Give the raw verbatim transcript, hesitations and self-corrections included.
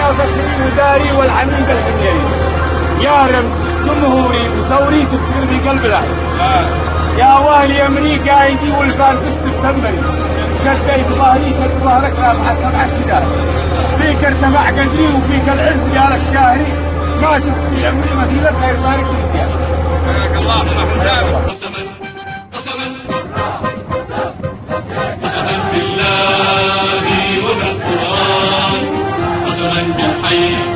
يا فخري وداري والعميد الحميري، يا رمز جمهوري وثوري تفتكرني قلب الأهل. يا والي أمريكا أيدي والفارس السبتمبري، شديت ظهري شد ظهرك لا مع سبع الشداد، فيك ارتفع قدري وفيك العز يا للشاهري، ما شفت في عمري مثيلك غير بارك من زياد. حياك الله ونحن قسما قسما قسما بالله وبالقرآن، قسما بالحي